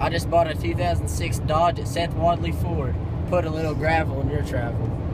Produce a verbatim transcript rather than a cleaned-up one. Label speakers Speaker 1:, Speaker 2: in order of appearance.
Speaker 1: I just bought a two thousand six Dodge at Seth Wadley Ford. Put a little gravel in your travel.